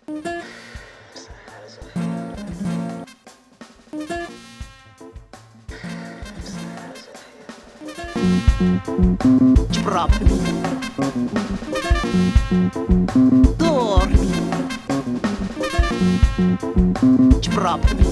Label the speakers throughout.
Speaker 1: Sproppami. Dormi. Sproppami.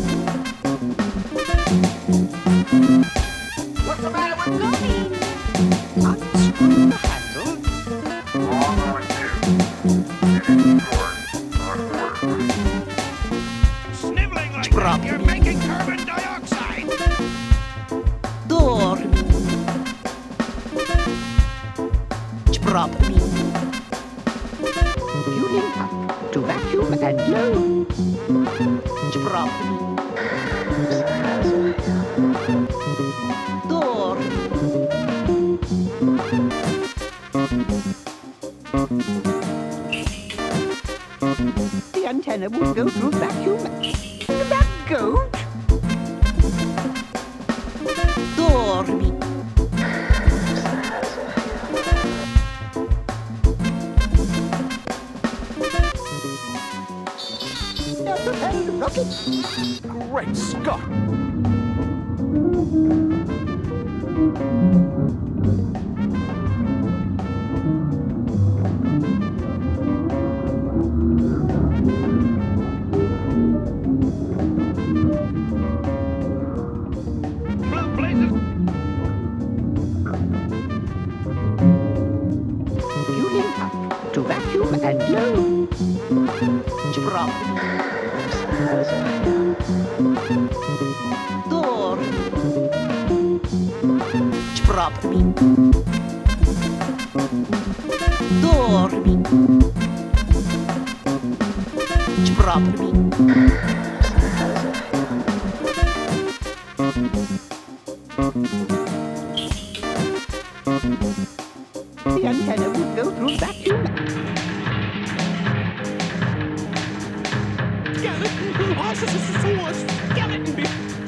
Speaker 2: What's the matter with Gully? Unscrew the handle.
Speaker 3: Long overdue. It is short on order.
Speaker 2: Sniveling like that, you're making carbon dioxide.
Speaker 1: Dormi. Sproppami.
Speaker 4: Fueling up to vacuum and load.
Speaker 1: Sproppami. Dormi.
Speaker 4: The antenna would go through vacuum. That goat.
Speaker 1: Dormi.
Speaker 4: Rocket.
Speaker 2: Great Scott! Blue blazes!
Speaker 4: Fueling up to vacuum and load.
Speaker 1: Sproppami. Dormi. Sproppami. Dormi. Sproppami.
Speaker 4: The antenna would go through vacuum.
Speaker 2: Skeleton! Oh, skeleton!